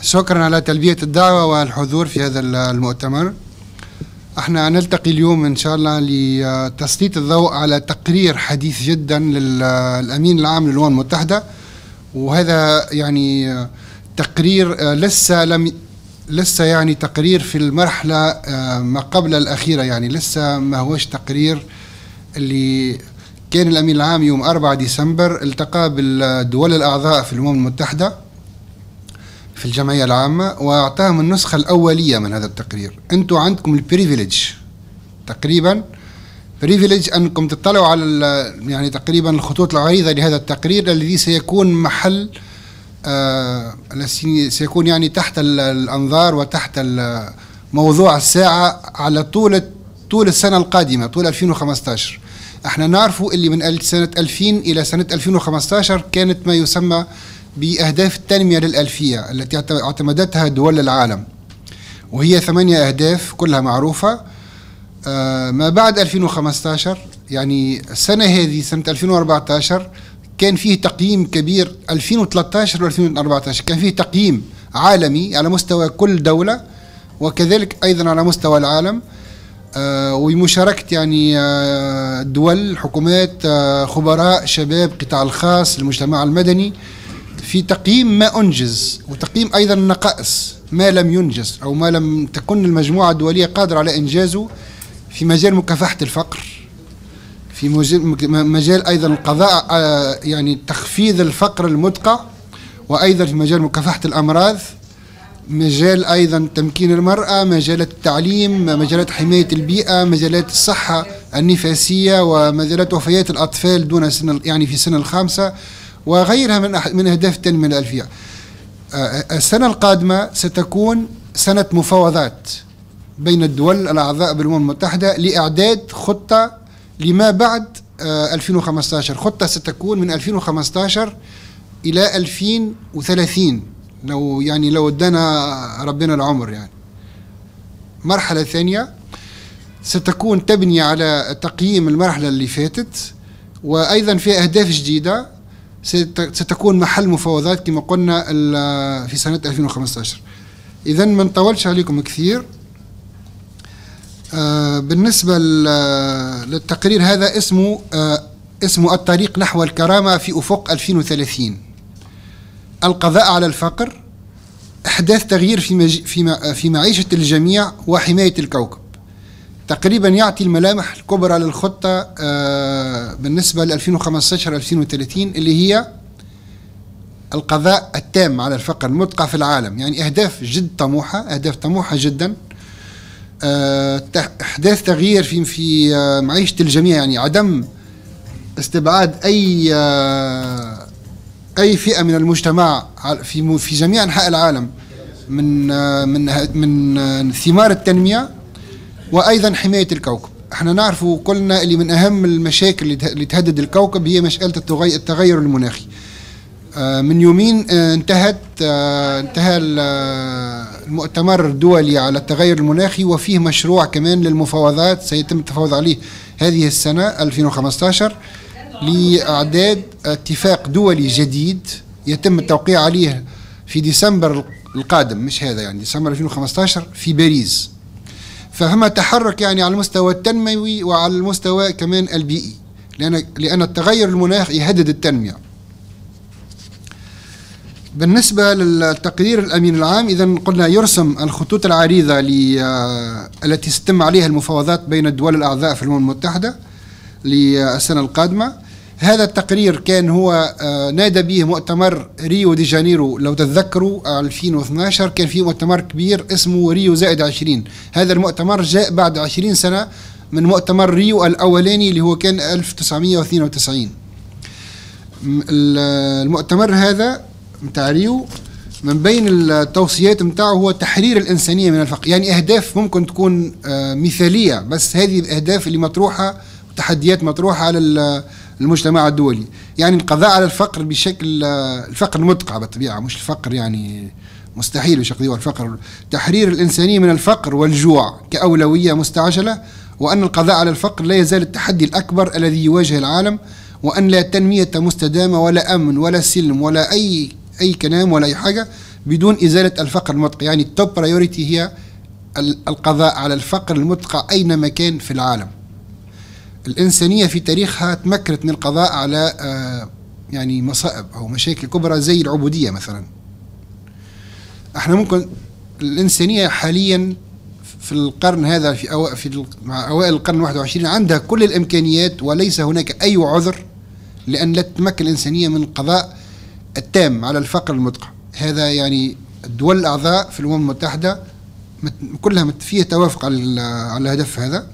شكرا على تلبية الدعوة والحضور في هذا المؤتمر. احنا نلتقي اليوم ان شاء الله لتسليط الضوء على تقرير حديث جدا للأمين العام للأمم المتحدة، وهذا يعني تقرير لسه يعني تقرير في المرحلة ما قبل الأخيرة، يعني لسه ما هوش تقرير اللي كان الأمين العام يوم 4 ديسمبر التقى بالدول الأعضاء في الأمم المتحدة في الجمعية العامة وأعطاهم النسخة الأولية من هذا التقرير. أنتم عندكم البريفيليج تقريبا، بريفيليج أنكم تطلعوا على يعني تقريبا الخطوط العريضة لهذا التقرير الذي سيكون محل سيكون يعني تحت الأنظار وتحت موضوع الساعة على طول السنة القادمة، طول 2015. احنا نعرفوا اللي من سنة 2000 إلى سنة 2015 كانت ما يسمى بأهداف التنمية للألفية التي اعتمدتها دول العالم، وهي 8 أهداف كلها معروفة. ما بعد 2015 يعني السنة هذه سنة 2014 كان فيه تقييم كبير. 2013 و 2014 كان فيه تقييم عالمي على مستوى كل دولة وكذلك أيضا على مستوى العالم، ومشاركة يعني دول، حكومات، خبراء، شباب، قطاع الخاص، المجتمع المدني، في تقييم ما أنجز وتقييم أيضا النقائص ما لم ينجز أو ما لم تكن المجموعة الدولية قادرة على إنجازه في مجال مكافحة الفقر، في مجال أيضا القضاء يعني تخفيض الفقر المدقع، وأيضا في مجال مكافحة الأمراض، مجال أيضا تمكين المرأة، مجالات التعليم، مجالات حماية البيئة، مجالات الصحة النفسية، ومجالات وفيات الأطفال دون سن يعني في سن الخامسة، وغيرها من أهداف التنمية الألفية. السنة القادمة ستكون سنة مفاوضات بين الدول الأعضاء بالأمم المتحدة لإعداد خطة لما بعد 2015. خطة ستكون من 2015 إلى 2030 لو ادانا ربنا العمر. يعني مرحلة ثانية ستكون تبني على تقييم المرحلة اللي فاتت، وأيضا في أهداف جديدة ستكون محل مفاوضات كما قلنا في سنة 2015. إذن ما نطولش عليكم كثير. بالنسبة للتقرير هذا اسمه الطريق نحو الكرامة في أفق 2030. القضاء على الفقر، إحداث تغيير في معيشة الجميع، وحماية الكوكب. تقريبا يعطي الملامح الكبرى للخطة بالنسبة ل 2015-2030 اللي هي القضاء التام على الفقر المدقع في العالم. يعني أهداف جد طموحة، أهداف طموحة جدا. إحداث تغيير في معيشة الجميع، يعني عدم استبعاد أي فئة من المجتمع في جميع أنحاء العالم من ثمار التنمية، وأيضا حماية الكوكب. احنا نعرفوا كلنا اللي من أهم المشاكل اللي تهدد الكوكب هي مسألة التغير المناخي. من يومين انتهى المؤتمر الدولي على التغير المناخي، وفيه مشروع كمان للمفاوضات سيتم التفاوض عليه هذه السنة 2015 لإعداد اتفاق دولي جديد يتم التوقيع عليه في ديسمبر القادم، مش هذا يعني ديسمبر 2015 في باريس. فهم تحرك يعني على المستوى التنموي وعلى المستوى كمان البيئي، لأن التغير المناخ يهدد التنمية. بالنسبة للتقرير الأمين العام، إذن قلنا يرسم الخطوط العريضة التي ستتم عليها المفاوضات بين الدول الأعضاء في الأمم المتحدة للسنة القادمة. هذا التقرير كان هو نادى به مؤتمر ريو دي جانيرو، لو تتذكروا 2012 كان فيه مؤتمر كبير اسمه ريو زائد 20. هذا المؤتمر جاء بعد 20 سنة من مؤتمر ريو الأولاني اللي هو كان 1992. المؤتمر هذا متاع ريو من بين التوصيات متاعه هو تحرير الإنسانية من الفقر. يعني أهداف ممكن تكون مثالية، بس هذه الأهداف اللي مطروحة، تحديات مطروحة على المجتمع الدولي. يعني القضاء على الفقر بشكل الفقر المدقع بالطبيعة، مش الفقر يعني مستحيل يقضيه الفقر. تحرير الإنسانية من الفقر والجوع كأولوية مستعجلة، وأن القضاء على الفقر لا يزال التحدي الأكبر الذي يواجه العالم، وأن لا تنمية مستدامة ولا أمن ولا سلم ولا أي كلام ولا أي حاجة بدون إزالة الفقر المدقع. يعني التوب برايورتي هي القضاء على الفقر المدقع أينما كان في العالم. الإنسانية في تاريخها تمكنت من القضاء على يعني مصائب أو مشاكل كبرى زي العبودية مثلا. احنا ممكن الإنسانية حاليا في القرن هذا مع أوائل القرن 21 عندها كل الإمكانيات، وليس هناك أي عذر لأن لا تتمكن الإنسانية من القضاء التام على الفقر المدقع. هذا يعني الدول الأعضاء في الأمم المتحدة كلها فيها توافق على الهدف هذا.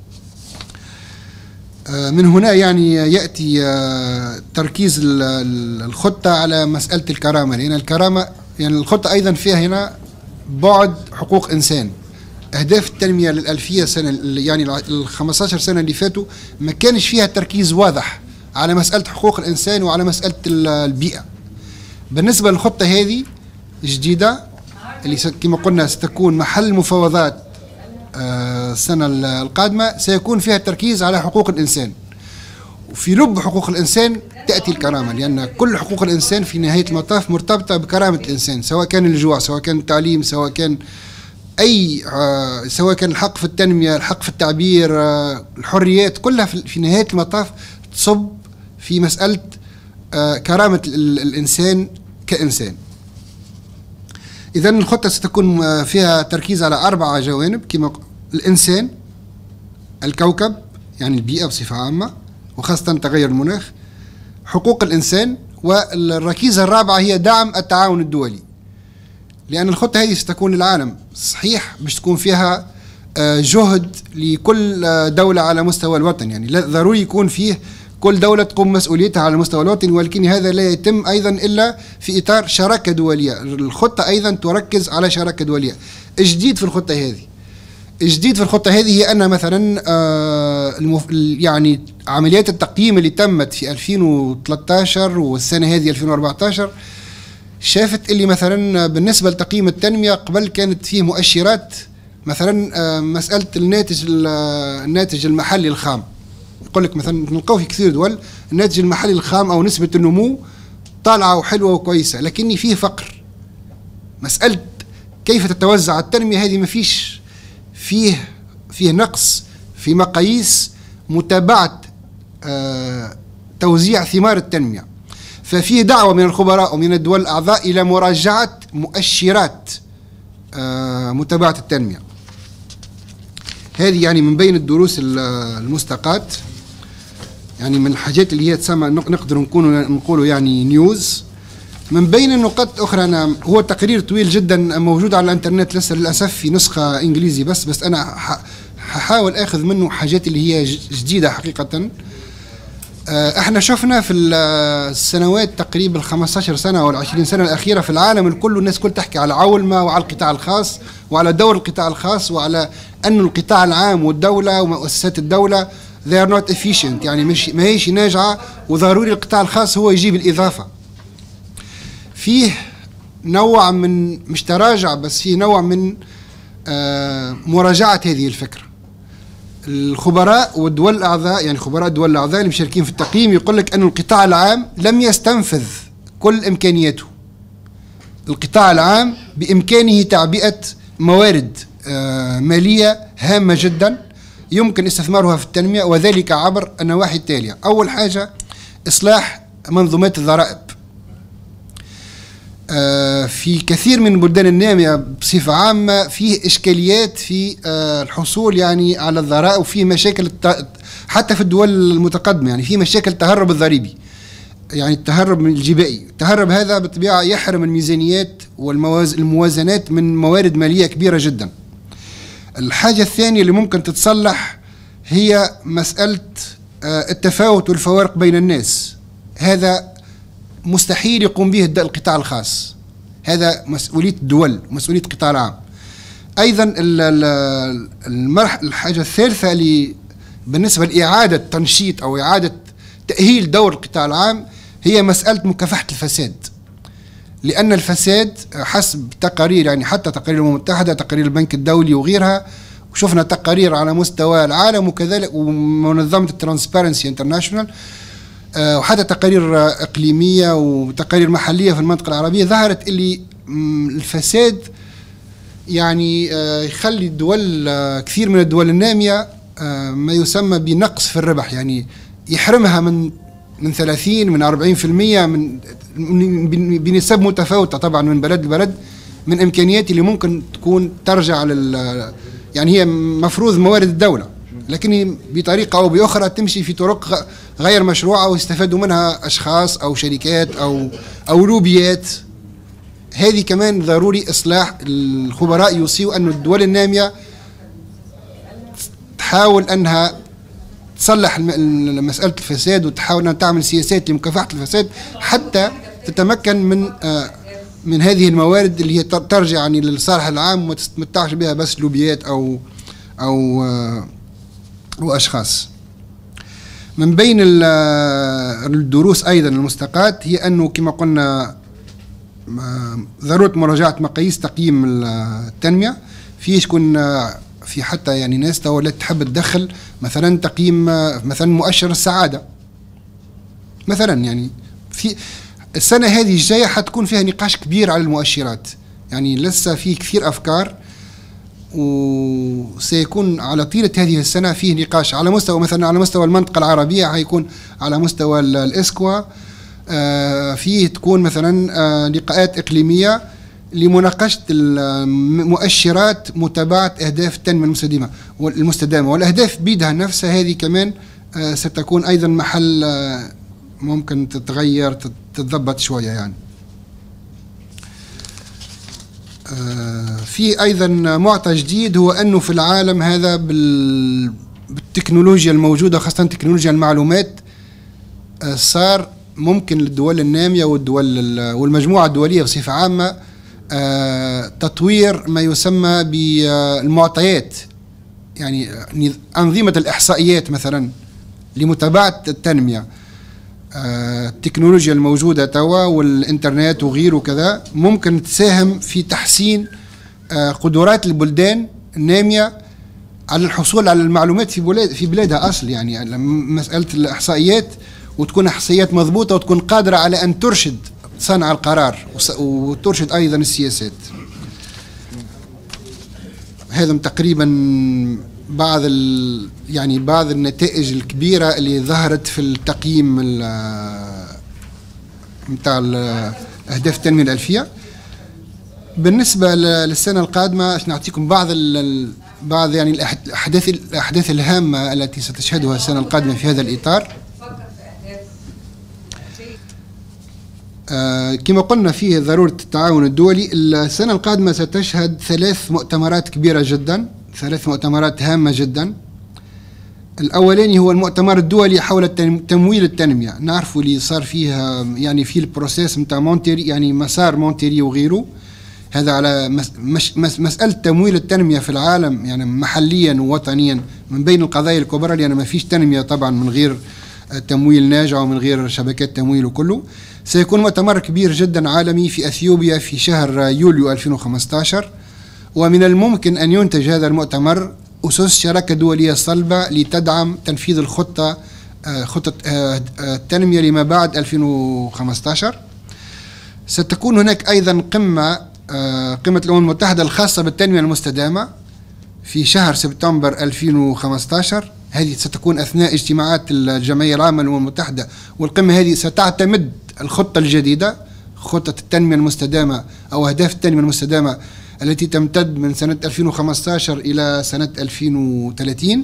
من هنا يعني يأتي تركيز الخطة على مسألة الكرامة، لأن الكرامة يعني الخطة أيضا فيها هنا بعد حقوق إنسان. أهداف التنمية للألفية سنة يعني ال15 سنة اللي فاتوا ما كانش فيها تركيز واضح على مسألة حقوق الإنسان وعلى مسألة البيئة. بالنسبة للخطة هذه جديدة اللي كما قلنا ستكون محل مفاوضات السنة القادمة، سيكون فيها التركيز على حقوق الإنسان. وفي لب حقوق الإنسان تأتي الكرامة، لأن كل حقوق الإنسان في نهاية المطاف مرتبطة بكرامة الإنسان، سواء كان الجوع، سواء كان التعليم، سواء كان سواء كان الحق في التنمية، الحق في التعبير، الحريات، كلها في نهاية المطاف تصب في مسألة كرامة الإنسان كإنسان. إذن الخطة ستكون فيها تركيز على 4 جوانب كما الإنسان، الكوكب يعني البيئة بصفة عامة وخاصة تغير المناخ، حقوق الإنسان، والركيزة الرابعة هي دعم التعاون الدولي. لأن الخطة هذه ستكون للعالم صحيح باش تكون فيها جهد لكل دولة على مستوى الوطن، يعني ضروري يكون فيه كل دولة تقوم مسؤوليتها على المستوى الوطني، ولكن هذا لا يتم أيضا إلا في إطار شراكة دولية. الخطة أيضا تركز على شراكة دولية. الجديد في الخطة هذه هي أن مثلا يعني عمليات التقييم اللي تمت في 2013 والسنة هذه 2014 شافت اللي مثلا بالنسبة لتقييم التنمية قبل كانت فيه مؤشرات، مثلا مسألة الناتج المحلي الخام. يقول لك مثلا نلقاو في كثير دول الناتج المحلي الخام أو نسبة النمو طالعة وحلوة وكويسة، لكن فيه فقر. مسألة كيف تتوزع التنمية هذه ما فيه نقص في مقاييس متابعة توزيع ثمار التنمية. ففيه دعوة من الخبراء ومن الدول الأعضاء إلى مراجعة مؤشرات متابعة التنمية. هذه يعني من بين الدروس المستقاة، يعني من الحاجات اللي هي تسمى نقدر نقولوا يعني نيوز. من بين النقاط الأخرى هو تقرير طويل جدا موجود على الانترنت لسه للأسف في نسخة إنجليزي بس أنا هحاول أخذ منه حاجات اللي هي جديدة حقيقة. احنا شفنا في السنوات تقريبا 15 سنة أو 20 سنة الأخيرة في العالم الكل الناس كل تحكي على عولمة وعلى القطاع الخاص وعلى دور القطاع الخاص وعلى أن القطاع العام والدولة ومؤسسات الدولة they are not efficient، يعني ما هيش ناجعة وضروري القطاع الخاص هو يجيب الإضافة. فيه نوع من مش تراجع بس فيه نوع من مراجعة هذه الفكرة. الخبراء والدول الأعضاء يعني خبراء الدول الأعضاء اللي مشاركين في التقييم يقول لك أن القطاع العام لم يستنفذ كل إمكانياته. القطاع العام بإمكانه تعبئة موارد مالية هامة جدا يمكن استثمارها في التنمية، وذلك عبر النواحي التالية. أول حاجة إصلاح منظومات الضرائب. في كثير من البلدان النامية بصفة عامة فيه إشكاليات في الحصول يعني على الضرائب، وفيه مشاكل حتى في الدول المتقدمة، يعني فيه مشاكل التهرب الضريبي، يعني التهرب من الجبائي. التهرب هذا بالطبيعة يحرم الميزانيات والموازنات من موارد مالية كبيرة جدا. الحاجة الثانية اللي ممكن تتصلح هي مسألة التفاوت والفوارق بين الناس. هذا مستحيل يقوم به القطاع الخاص، هذا مسؤولية الدول ومسؤولية القطاع العام. أيضا الحاجة الثالثة اللي بالنسبة لإعادة تنشيط أو إعادة تأهيل دور القطاع العام هي مسألة مكافحة الفساد. لأن الفساد حسب تقارير يعني حتى تقارير الأمم المتحدة، تقارير البنك الدولي وغيرها، وشفنا تقارير على مستوى العالم وكذلك ومنظمة الترانسبيرنسي انترناشونال وحتى تقارير إقليمية وتقارير محلية في المنطقة العربية، ظهرت اللي الفساد يعني يخلي الدول كثير من الدول النامية ما يسمى بنقص في الربح، يعني يحرمها من 30 من 40% بنسب متفاوتة طبعا من بلد لبلد من إمكانيات اللي ممكن تكون ترجع يعني هي مفروض موارد الدولة، لكن بطريقة أو بأخرى تمشي في طرق غير مشروعة ويستفادوا منها أشخاص أو شركات أو لوبيات. هذه كمان ضروري إصلاح. الخبراء يوصيوا أن الدول النامية تحاول أنها تصلح مسألة الفساد وتحاول أن تعمل سياسات لمكافحة الفساد حتى تتمكن من هذه الموارد اللي هي ترجع يعني للصالح العام وما تتمتعش بها بس لوبيات أو أشخاص. من بين الدروس أيضا المستقاة هي أنه كما قلنا ضرورة مراجعة مقاييس تقييم التنمية. فيه شكون في حتى يعني ناس تولت تحب تدخل مثلا تقييم مثلا مؤشر السعادة مثلا، يعني في السنة هذه الجاية حتكون فيها نقاش كبير على المؤشرات، يعني لسه في كثير أفكار وسيكون على طيلة هذه السنة فيه نقاش على مستوى مثلا على مستوى المنطقة العربية، هيكون على مستوى الإسكوا فيه تكون مثلا لقاءات إقليمية لمناقشة المؤشرات متابعة أهداف التنمية المستدامة والأهداف بيدها نفسها. هذه كمان ستكون أيضا محل ممكن تتغير تتضبط شوية يعني. في أيضا معطى جديد هو أنه في العالم هذا بالتكنولوجيا الموجودة خاصة تكنولوجيا المعلومات صار ممكن للدول النامية والمجموعة الدولية بصفة عامة تطوير ما يسمى بالمعطيات، يعني أنظمة الإحصائيات مثلا لمتابعة التنمية. التكنولوجيا الموجودة توا والإنترنت وغيره كذا ممكن تساهم في تحسين قدرات البلدان النامية على الحصول على المعلومات في بلادها أصل، يعني مسألة الإحصائيات وتكون إحصائيات مضبوطة وتكون قادرة على أن ترشد صانع القرار وترشد أيضا السياسات. هذا تقريبا بعض النتائج الكبيرة اللي ظهرت في التقييم متاع أهداف التنمية الألفية. بالنسبة للسنة القادمة نعطيكم بعض يعني الأحداث الهامة التي ستشهدها السنة القادمة في هذا الإطار. كما قلنا فيه ضرورة التعاون الدولي. السنة القادمة ستشهد 3 مؤتمرات كبيرة جدا، 3 مؤتمرات هامة جدا. الأولاني هو المؤتمر الدولي حول تمويل التنمية، نعرفوا اللي صار فيها يعني في البروسيس متاع مونتيري، يعني مسار مونتيري وغيره. هذا على مسألة تمويل التنمية في العالم يعني محليا ووطنيا من بين القضايا الكبرى، لأن ما فيش تنمية طبعا من غير تمويل ناجع ومن غير شبكات تمويل وكله. سيكون مؤتمر كبير جدا عالمي في أثيوبيا في شهر يوليو 2015، ومن الممكن أن ينتج هذا المؤتمر أسس شراكة دولية صلبة لتدعم تنفيذ خطة التنمية لما بعد 2015. ستكون هناك أيضا قمة الأمم المتحدة الخاصة بالتنمية المستدامة في شهر سبتمبر 2015. هذه ستكون أثناء اجتماعات الجمعية العامة للأمم المتحدة، والقمة هذه ستعتمد الخطة الجديدة، خطة التنمية المستدامة أو أهداف التنمية المستدامة التي تمتد من سنة 2015 إلى سنة 2030.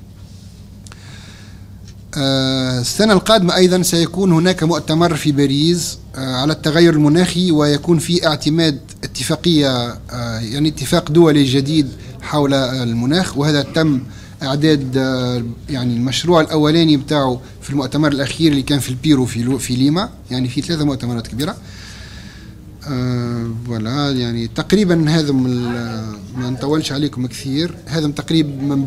السنة القادمة أيضا سيكون هناك مؤتمر في باريس على التغير المناخي، ويكون في اعتماد اتفاقية يعني اتفاق دولي جديد حول المناخ، وهذا تم إعداد يعني المشروع الأولاني بتاعه في المؤتمر الأخير اللي كان في البيرو في ليما. يعني في 3 مؤتمرات كبيرة. ولا يعني تقريبا هذا ما نطولش عليكم كثير. هذا تقريبا من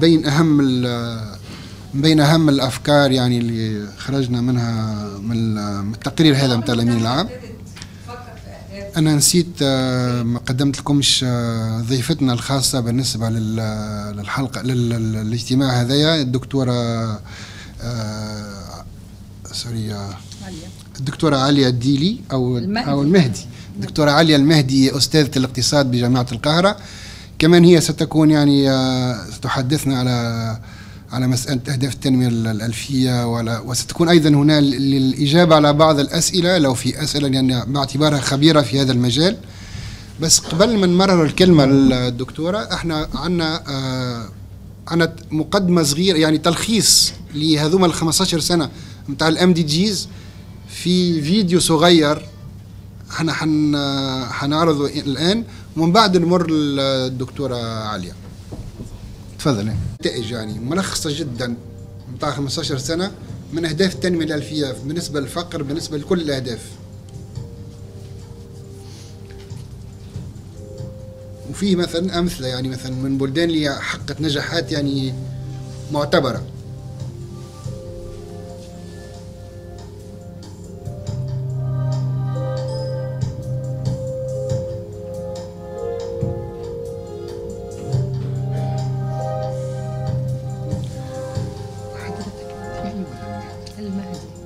بين أهم الأفكار يعني اللي خرجنا منها من التقرير هذا متاع الأمين العام. أنا نسيت ما قدمت لكمش ضيفتنا الخاصة بالنسبة للحلقة للاجتماع هذايا، الدكتورة سوري عليا. الدكتورة عليا الديلي أو المهدي. الدكتورة عليا المهدي أستاذة الاقتصاد بجامعة القاهرة. كمان هي ستكون يعني ستحدثنا على مسألة أهداف التنمية الألفية، وستكون أيضا هنا للإجابة على بعض الأسئلة لو في أسئلة، يعني باعتبارها خبيرة في هذا المجال. بس قبل ما نمرر الكلمة للدكتورة، احنا عنا مقدمة صغيرة، يعني تلخيص لهذوما ال 15 سنة متاع الام دي جيز في فيديو صغير احنا حنعرضه الآن، ومن بعد نمر للدكتورة عليا. تفضل. نتائج يعني ملخصة جدا متاع 15 سنة من أهداف التنمية الألفية بالنسبة للفقر، بالنسبة لكل الأهداف. وفيه مثلا أمثلة، يعني مثلا من بلدان اللي حققت نجاحات يعني معتبرة. المهدي.